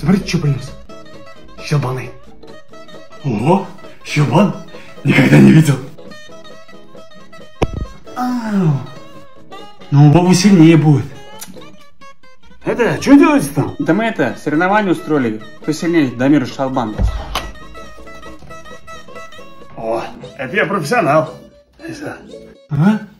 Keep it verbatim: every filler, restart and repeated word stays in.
Смотрите, что принес. Щелбаны. Ого, щелбан? Никогда не видел. Ау. Ну, у бабы сильнее будет. Это, что делаете там? Да мы это, соревнования устроили. Кто сильнее Дамир Щелбан. О, это я профессионал. А?